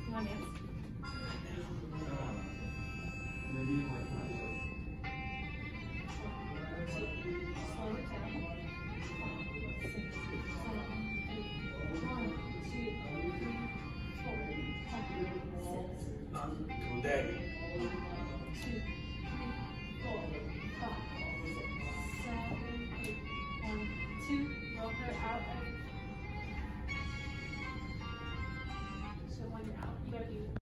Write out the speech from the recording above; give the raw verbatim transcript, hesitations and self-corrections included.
You want to dance? Maybe like Slow it down. Six, seven, eight. One, two, three, four, five, six. Today. One, two, three, four, five, six, seven, eight. One, two. Roll her out.